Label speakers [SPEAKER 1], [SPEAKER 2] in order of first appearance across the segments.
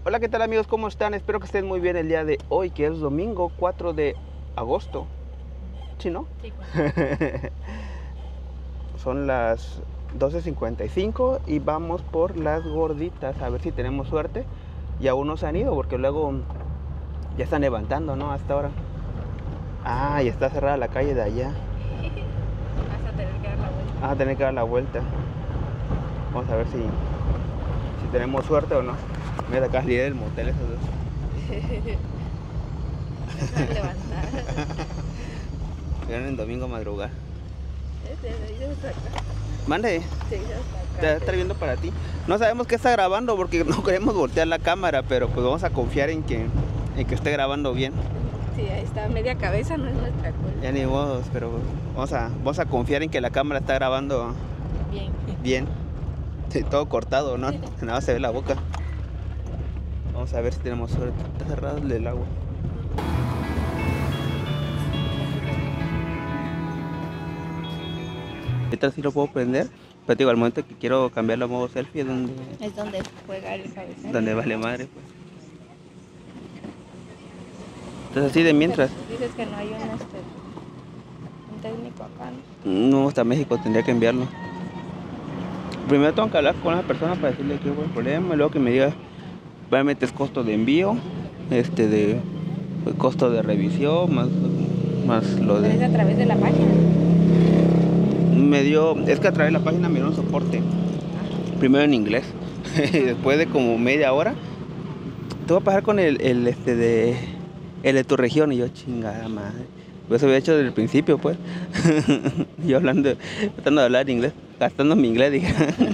[SPEAKER 1] Hola, ¿qué tal amigos? ¿Cómo están? Espero que estén muy bien el día de hoy, que es domingo 4 de agosto. ¿Sí, no?
[SPEAKER 2] Sí.
[SPEAKER 1] Son las 12:55 y vamos por las gorditas, a ver si tenemos suerte. Y aún no se han ido porque luego ya están levantando, ¿no? Hasta ahora. Ah, y está cerrada la calle de allá.
[SPEAKER 2] Vas a tener que dar la vuelta.
[SPEAKER 1] Vas a tener que dar la vuelta. Vamos a ver si tenemos suerte o no. Mira, acá es líder del motel esos dos.
[SPEAKER 2] Se van a levantar.
[SPEAKER 1] Vienen el domingo a madrugar.
[SPEAKER 2] Hasta acá.
[SPEAKER 1] Mande.
[SPEAKER 2] Sí, hasta
[SPEAKER 1] Te
[SPEAKER 2] acá.
[SPEAKER 1] está viendo para ti. No sabemos qué está grabando porque no queremos voltear la cámara, pero pues vamos a confiar en que esté grabando bien.
[SPEAKER 2] Sí, ahí está media cabeza, no es nuestra culpa.
[SPEAKER 1] Ya ni modos, pero vamos a confiar en que la cámara está grabando
[SPEAKER 2] Bien.
[SPEAKER 1] bien. Sí, todo cortado, ¿no? Nada más se ve la boca. Vamos a ver si tenemos suerte. Está cerrado el agua. Ahorita sí lo puedo prender, pero te digo, al momento que quiero cambiarlo a modo selfie es donde
[SPEAKER 2] juega el cabezal.
[SPEAKER 1] donde vale madre, pues. Entonces así de mientras.
[SPEAKER 2] Dices que no hay un técnico acá, ¿no?
[SPEAKER 1] No, hasta México tendría que enviarlo. Primero tengo que hablar con la persona para decirle que hubo el problema, y luego que me diga, obviamente es costo de envío, de costo de revisión, más lo
[SPEAKER 2] Pero es
[SPEAKER 1] de.
[SPEAKER 2] a través de la página.
[SPEAKER 1] Es que a través de la página me dio un soporte. Primero en inglés, y después de como media hora, te voy a pasar con el de tu región, y yo, chingada madre. Pues eso había hecho desde el principio, pues. Yo tratando de hablar inglés, gastando mi inglés, dije.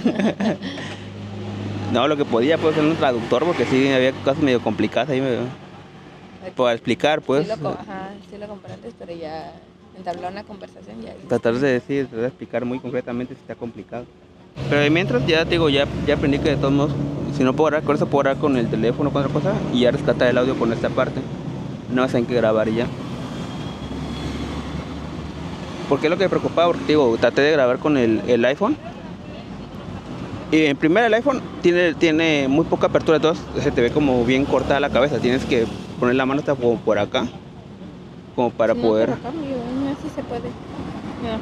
[SPEAKER 1] No, lo que podía, pues, ser un traductor, porque sí, había cosas medio complicadas ahí, para explicar, pues.
[SPEAKER 2] Sí lo compré antes, pero ya entabló una conversación ya.
[SPEAKER 1] Tratar de explicar muy concretamente si está complicado. Pero mientras, ya te digo, ya aprendí que de todos modos, si no puedo hablar con eso, puedo hablar con el teléfono, con otra cosa, y ya rescatar el audio con esta parte. No sé en qué grabar y ya. Porque es lo que me preocupaba, porque te digo, traté de grabar con el iPhone. Y en primer el iPhone tiene muy poca apertura, entonces se te ve como bien cortada la cabeza. Tienes que poner la mano hasta como por acá, como para poder.
[SPEAKER 2] Por acá, amigo, no, así se puede. Mira.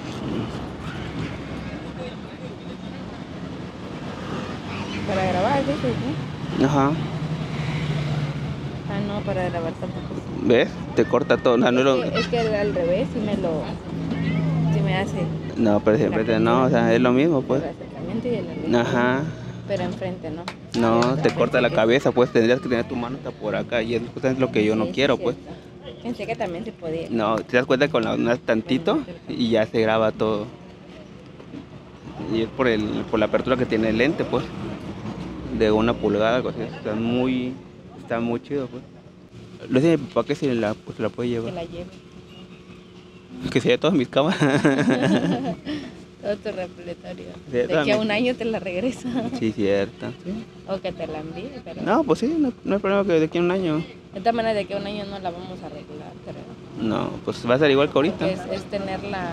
[SPEAKER 2] Para grabar, dices, ¿no?
[SPEAKER 1] Ajá.
[SPEAKER 2] Ah, no, para grabar tampoco.
[SPEAKER 1] ¿Ves? Te corta todo.
[SPEAKER 2] Es que al revés sí me hace.
[SPEAKER 1] No, pero siempre no, o sea, es lo mismo, pues.
[SPEAKER 2] El acercamiento y el alivio.
[SPEAKER 1] Ajá.
[SPEAKER 2] Pero enfrente, ¿no?
[SPEAKER 1] No, te corta la cabeza, pues tendrías que tener tu mano hasta por acá, y es justamente lo que yo no quiero, pues.
[SPEAKER 2] Pensé que también se podía.
[SPEAKER 1] No, te das cuenta que con la una tantito y ya se graba todo. Y es por la apertura que tiene el lente, pues. De 1 pulgada, algo así. Está muy chido, pues. Le dije a mi papá que se la puede llevar.
[SPEAKER 2] Que la lleve.
[SPEAKER 1] Que se lleve todas mis cámaras.
[SPEAKER 2] Todo tu repertorio.
[SPEAKER 1] Sí,
[SPEAKER 2] De aquí a un año te la regresa.
[SPEAKER 1] Sí, cierto. Sí.
[SPEAKER 2] O que te la envíe, pero...
[SPEAKER 1] No, pues sí, no hay problema que de aquí a un año.
[SPEAKER 2] De todas maneras, de aquí a un año no la vamos a arreglar, creo.
[SPEAKER 1] No, pues va a ser igual que ahorita.
[SPEAKER 2] Es tenerla,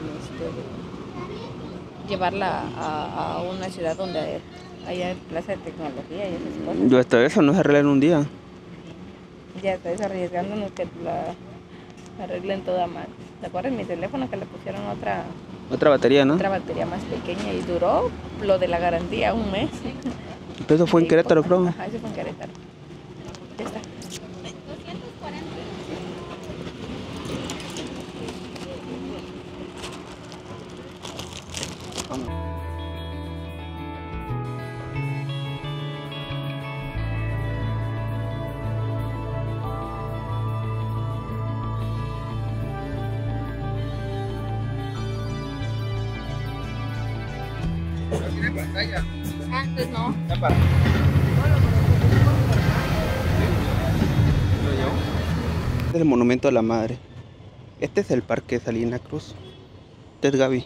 [SPEAKER 2] llevarla a una ciudad donde haya plaza de tecnología y esas cosas.
[SPEAKER 1] Yo hasta eso no se arregla en un día.
[SPEAKER 2] Ya estás arriesgándonos que la arreglen toda mal. ¿Te acuerdas mi teléfono que le pusieron
[SPEAKER 1] Otra batería, ¿no?
[SPEAKER 2] otra batería más pequeña y duró lo de la garantía un mes?
[SPEAKER 1] Pero eso fue en Querétaro, creo.
[SPEAKER 2] Ajá, eso fue en Querétaro. Ya está.
[SPEAKER 1] ¿Tiene pantalla?
[SPEAKER 2] Antes no.
[SPEAKER 1] Ya para. Este es el monumento a la madre. Este es el parque Salina Cruz. Este es Gaby.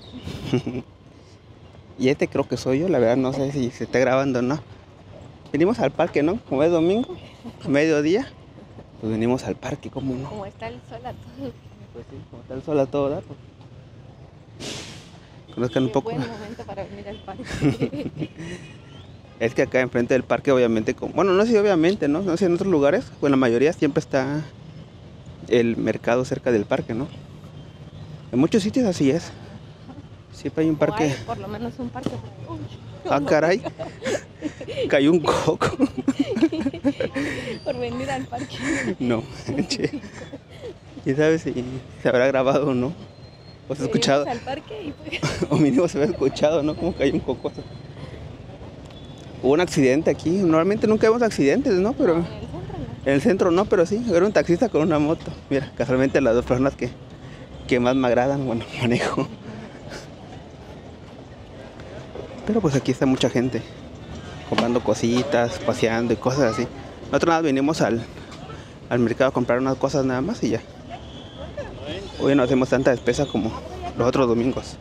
[SPEAKER 1] Y este creo que soy yo, la verdad no sé si se está grabando o no. Venimos al parque, ¿no? Como es domingo, a mediodía, pues venimos al parque, ¿cómo no?
[SPEAKER 2] Como está el sol a todo.
[SPEAKER 1] Pues sí, como está el sol a todo dar, pues. Conozcan un poco.
[SPEAKER 2] Buen momento para venir al parque.
[SPEAKER 1] Es que acá enfrente del parque, obviamente, bueno, no sé si obviamente, ¿no? No sé, en otros lugares, o en la mayoría siempre está el mercado cerca del parque, ¿no? En muchos sitios así es. Siempre hay un
[SPEAKER 2] O
[SPEAKER 1] parque.
[SPEAKER 2] hay por lo menos un parque. Uy,
[SPEAKER 1] Ah, caray. Cayó un coco.
[SPEAKER 2] por venir al parque.
[SPEAKER 1] No, che. ¿Quién sabe si se habrá grabado o no? O se ha escuchado.
[SPEAKER 2] Al parque y pues...
[SPEAKER 1] O mínimo se había escuchado, ¿no? Como cayó un coco. Hubo un accidente aquí. Normalmente nunca vemos accidentes, ¿no? Pero
[SPEAKER 2] En el centro no.
[SPEAKER 1] en el centro no, pero sí. Era un taxista con una moto. Mira, casualmente las dos personas que más me agradan, bueno, manejo. Pero pues aquí está mucha gente comprando cositas, paseando y cosas así. Nosotros nada vinimos al mercado a comprar unas cosas nada más y ya. Hoy no hacemos tanta despesa como los otros domingos.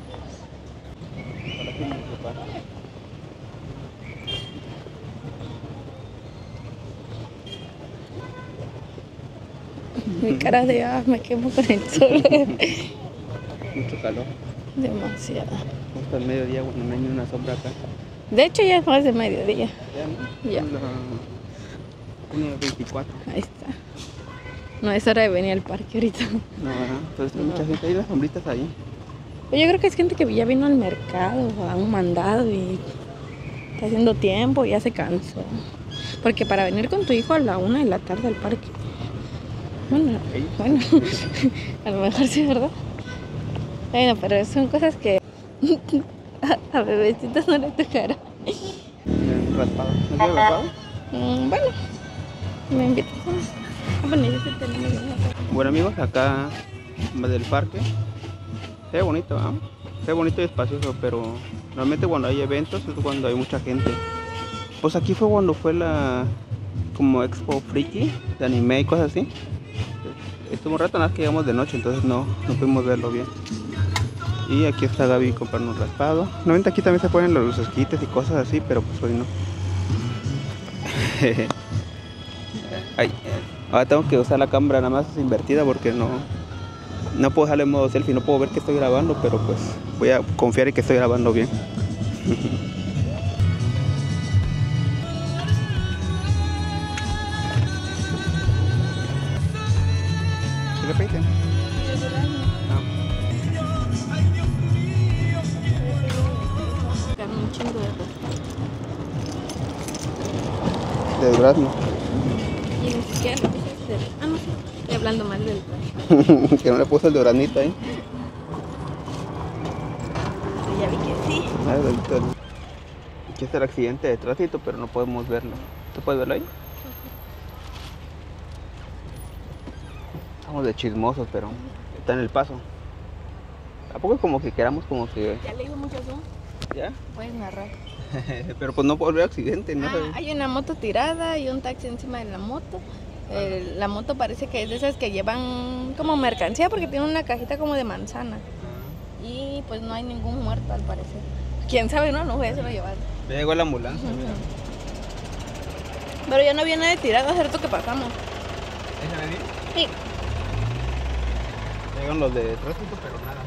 [SPEAKER 2] Mi cara de me quemo con el sol.
[SPEAKER 1] Mucho calor.
[SPEAKER 2] Demasiado.
[SPEAKER 1] Justo al mediodía, bueno, no hay ni una sombra acá.
[SPEAKER 2] De hecho ya es más de mediodía.
[SPEAKER 1] Ya, ¿no?
[SPEAKER 2] Ya.
[SPEAKER 1] Son las 1:24.
[SPEAKER 2] Ahí está. No es hora de venir al parque ahorita.
[SPEAKER 1] No, ¿verdad? Entonces hay mucha gente. Hay las sombritas ahí.
[SPEAKER 2] Pues yo creo que es gente que ya vino al mercado, a un mandado y está haciendo tiempo y ya se cansó. Porque para venir con tu hijo a la 1 de la tarde al parque. Bueno, a lo mejor sí, ¿verdad? Bueno, pero son cosas que a bebecitos no le tocará.
[SPEAKER 1] Raspado. ¿No quieres raspado?
[SPEAKER 2] Bueno, me invitas a bueno, yo sí tenemos una.
[SPEAKER 1] Bueno amigos, acá del parque. Se ve bonito, ¿ah? Se ve bonito y espacioso, pero normalmente cuando hay eventos es cuando hay mucha gente. Pues aquí fue cuando fue la como Expo Friki de anime y cosas así. Estuvo un rato, nada más que llegamos de noche, entonces no pudimos verlo bien. Y aquí está Gaby comprando un raspado. Normalmente aquí también se ponen los esquites y cosas así, pero pues hoy no. Ay, ahora tengo que usar la cámara nada más invertida porque no puedo dejarle en modo selfie, no puedo ver que estoy grabando, pero pues voy a confiar en que estoy grabando bien. ¿Qué le pediste?
[SPEAKER 2] Un chingo de
[SPEAKER 1] De durazno.
[SPEAKER 2] y ni siquiera lo puse hacer. Ah, no sé. Estoy hablando mal del plan.
[SPEAKER 1] Que no le puse el duraznito ahí.
[SPEAKER 2] Ya vi que sí.
[SPEAKER 1] Aquí está el accidente de tránsito, pero no podemos verlo. ¿Tú puedes verlo ahí? Estamos de chismosos, pero está en el paso. Tampoco es como que queramos como que...
[SPEAKER 2] Ya le digo mucho zoom.
[SPEAKER 1] ¿Ya?
[SPEAKER 2] Puedes narrar.
[SPEAKER 1] Pero pues no puedo ver accidente, ¿no?
[SPEAKER 2] Hay una moto tirada y un taxi encima de la moto. La moto parece que es de esas que llevan como mercancía porque tiene una cajita como de manzana. Y pues no hay ningún muerto al parecer. Quién sabe, no sé, se lo llevaron.
[SPEAKER 1] Ya llegó la ambulancia, mira.
[SPEAKER 2] Pero ya no había nadie tirado hace rato que pasamos.
[SPEAKER 1] ¿Esa venía?
[SPEAKER 2] Sí.
[SPEAKER 1] Llegan los de tránsito, pero nada.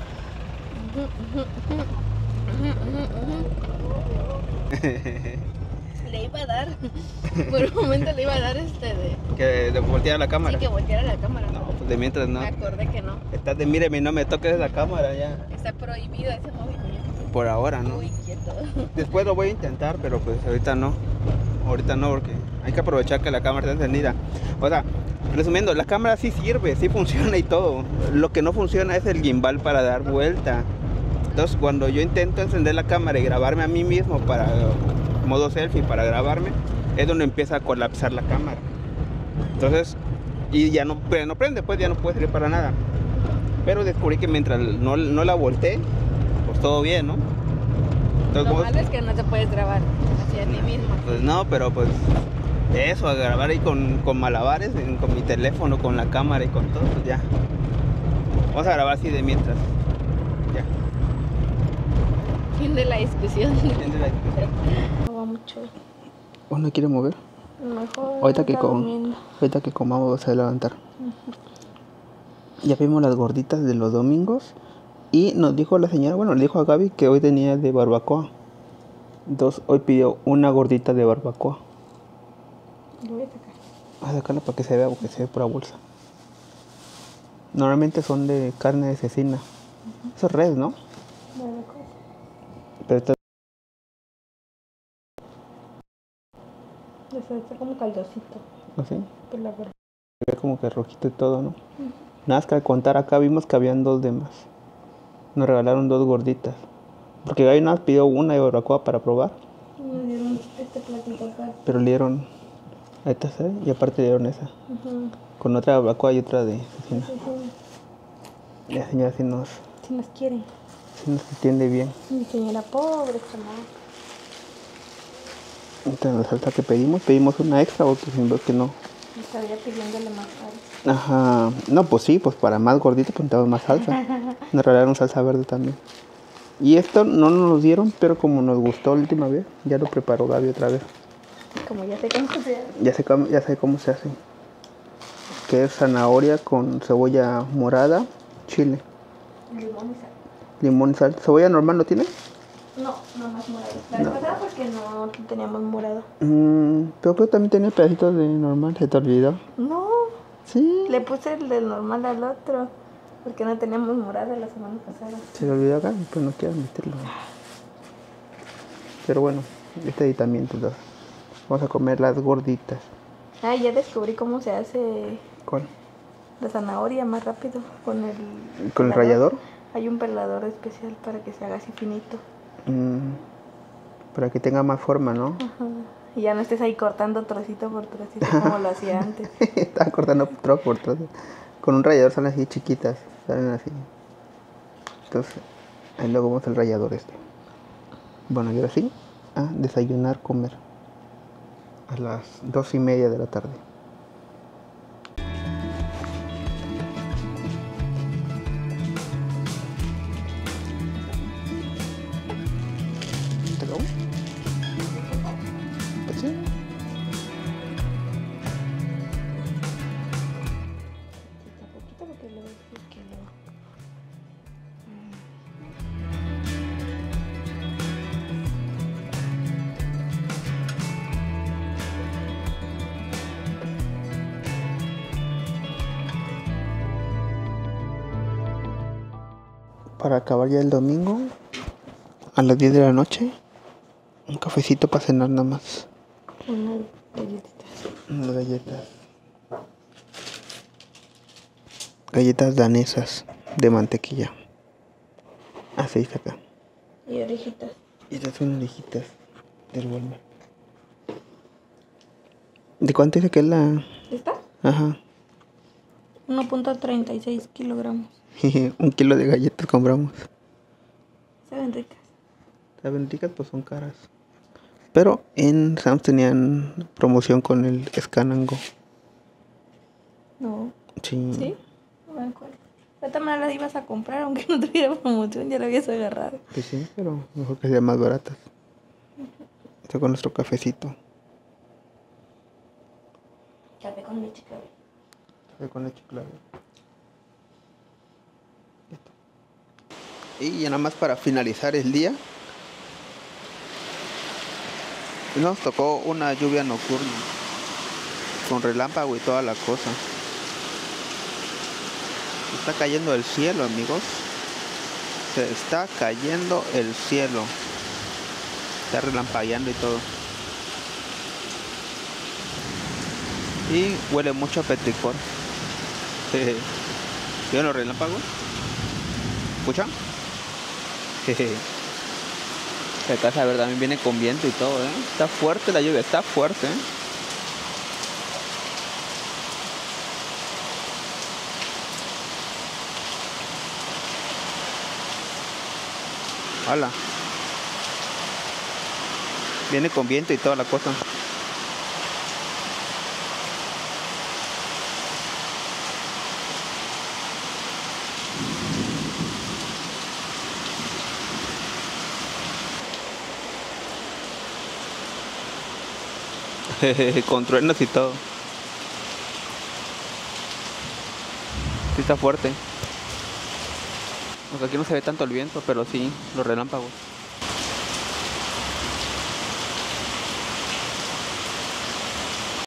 [SPEAKER 2] Le iba a dar. Por un momento le iba a dar
[SPEAKER 1] Que de voltear la cámara.
[SPEAKER 2] Sí, que volteara la cámara.
[SPEAKER 1] No, pues de mientras no.
[SPEAKER 2] Me acordé que no.
[SPEAKER 1] Estás de míreme, no me toques la cámara ya.
[SPEAKER 2] Está prohibido ese movimiento.
[SPEAKER 1] Por ahora, ¿no?
[SPEAKER 2] Uy, quieto.
[SPEAKER 1] Después lo voy a intentar, pero pues ahorita no. Ahorita no, porque hay que aprovechar que la cámara está encendida. O sea, resumiendo, la cámara sí sirve, sí funciona y todo. Lo que no funciona es el gimbal para dar vuelta. Entonces, cuando yo intento encender la cámara y grabarme a mí mismo para modo selfie, para grabarme, es donde empieza a colapsar la cámara. Entonces, y ya no prende, pues ya no puede servir para nada. Pero descubrí que mientras no la volteé, pues todo bien, ¿no? Entonces,
[SPEAKER 2] Lo malo es que no te puedes grabar hacia ti mismo.
[SPEAKER 1] Pues no, pero pues eso, a grabar ahí con malabares, con mi teléfono, con la cámara y con todo, pues ya. Vamos a grabar así de mientras. Ya.
[SPEAKER 2] Fin de la discusión.
[SPEAKER 1] Fin de la discusión.
[SPEAKER 2] No va mucho.
[SPEAKER 1] ¿O no quiere mover?
[SPEAKER 2] Mejor.
[SPEAKER 1] Ahorita que,
[SPEAKER 2] está durmiendo.
[SPEAKER 1] ahorita que comamos se va a levantar. Ya vimos las gorditas de los domingos. Y nos dijo la señora, bueno, le dijo a Gaby que hoy tenía de barbacoa. Hoy pidió una gordita de barbacoa.
[SPEAKER 2] Lo voy a sacar.
[SPEAKER 1] Voy a sacarla para que se vea, porque se ve pura bolsa. Normalmente son de carne de cecina. Eso es res, ¿no?
[SPEAKER 2] Barbacoa.
[SPEAKER 1] Pero esta
[SPEAKER 2] Está como caldosito.
[SPEAKER 1] así,
[SPEAKER 2] Por la barbacoa.
[SPEAKER 1] se ve como que rojito y todo, ¿no? Nada más que al contar acá vimos que habían 2 de más. Nos regalaron 2 gorditas. Porque Gaby nada más pidió una de barbacoa para probar.
[SPEAKER 2] Me dieron este platito acá.
[SPEAKER 1] Pero le dieron a esta, ¿sabes? Y aparte le dieron esa. Con otra de barbacoa y otra de cecina. La señora sí nos
[SPEAKER 2] quiere.
[SPEAKER 1] sí nos entiende bien.
[SPEAKER 2] Mi señora pobre, chamada.
[SPEAKER 1] Entonces la salsa que pedimos una extra porque siento que no.
[SPEAKER 2] Estaría pidiéndole más salsa.
[SPEAKER 1] Ajá. No, pues sí, pues para más gordito pues necesitamos más salsa. Nos regalaron salsa verde también. Y esto no nos lo dieron, pero como nos gustó la última vez, ya lo preparó Gaby otra vez.
[SPEAKER 2] Como ya sé cómo se hace.
[SPEAKER 1] Ya sé cómo se hace. Que es zanahoria con cebolla morada, chile,
[SPEAKER 2] Limón y sal.
[SPEAKER 1] limón y sal. ¿Cebolla normal no tiene?
[SPEAKER 2] No, no más morado. La vez pasada porque no teníamos morado.
[SPEAKER 1] Pero creo que también tenía pedacitos de normal, se te olvidó.
[SPEAKER 2] No,
[SPEAKER 1] Sí.
[SPEAKER 2] le puse el del normal al otro. Porque no teníamos morado la semana pasada.
[SPEAKER 1] Se le olvidó acá, pues no quiero admitirlo. Pero bueno, este aditamiento. Vamos a comer las gorditas.
[SPEAKER 2] Ah, ya descubrí cómo se hace
[SPEAKER 1] ¿Cuál?
[SPEAKER 2] la zanahoria más rápido. Con el
[SPEAKER 1] ¿Con el
[SPEAKER 2] pelador.
[SPEAKER 1] rallador?
[SPEAKER 2] Hay un pelador especial para que se haga así finito.
[SPEAKER 1] Para que tenga más forma, ¿no?
[SPEAKER 2] Ajá. Y ya no estés ahí cortando trocito por trocito como lo hacía antes.
[SPEAKER 1] Estaba cortando trozo por trozo. Con un rallador salen así chiquitas. Salen así. Entonces, ahí luego vamos al rallador este. Bueno, y ahora sí, a desayunar, comer. A las 2:30 de la tarde. ¿Te acabó? Pues sí.
[SPEAKER 2] Está poquito porque luego es que no.
[SPEAKER 1] Para acabar ya el domingo, a las 10 de la noche, un cafecito para cenar nada más.
[SPEAKER 2] Unas galletitas.
[SPEAKER 1] Unas galletas. Galletas danesas de mantequilla. Ah, se dice acá.
[SPEAKER 2] Y orejitas.
[SPEAKER 1] Y estas son orejitas del Walmart. ¿De cuánto dice que es la...?
[SPEAKER 2] ¿Esta?
[SPEAKER 1] Ajá.
[SPEAKER 2] 1.36 kilogramos.
[SPEAKER 1] 1 kilo de galletas compramos.
[SPEAKER 2] Se ven ricas.
[SPEAKER 1] Saben ricas, pues son caras. Pero en Sam's tenían promoción con el Scan and Go.
[SPEAKER 2] No.
[SPEAKER 1] Sí.
[SPEAKER 2] ¿Sí? No me acuerdo. Ahorita me las ibas a comprar, aunque no tuviera promoción, ya la habías agarrado.
[SPEAKER 1] Pues sí, pero mejor que sean más baratas. Esto con nuestro cafecito.
[SPEAKER 2] Café con leche, cabrón.
[SPEAKER 1] Café con leche, claro. Y ya nada más para finalizar el día, nos tocó una lluvia nocturna con relámpago y toda la cosa. Está cayendo el cielo, amigos. Se está cayendo el cielo. Está relampagueando y todo. Y huele mucho a petricor. ¿Vieron los relámpagos? ¿Escuchan? La casa, a ver, también viene con viento y todo, ¿eh? Está fuerte la lluvia, está fuerte, ¿eh? Hola. Viene con viento y toda la cosa. Con truenos y todo. Sí está fuerte. Pues aquí no se ve tanto el viento, pero sí los relámpagos.